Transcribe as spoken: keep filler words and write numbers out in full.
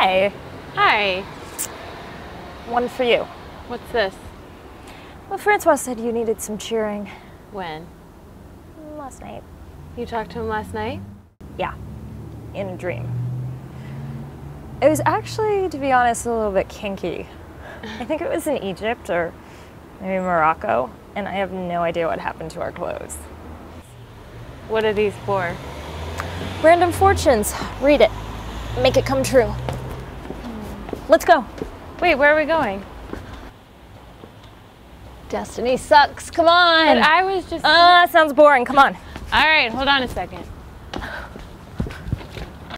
Hi. Hi. One for you. What's this? Well, Francois said you needed some cheering. When? Last night. You talked to him last night? Yeah, in a dream. It was actually, to be honest, a little bit kinky. I think it was in Egypt or maybe Morocco, and I have no idea what happened to our clothes. What are these for? Random fortunes. Read it. Make it come true. Let's go. Wait, where are we going? Destiny sucks. Come on. But I was just... Ah, uh, sounds boring. Come on. All right, hold on a second.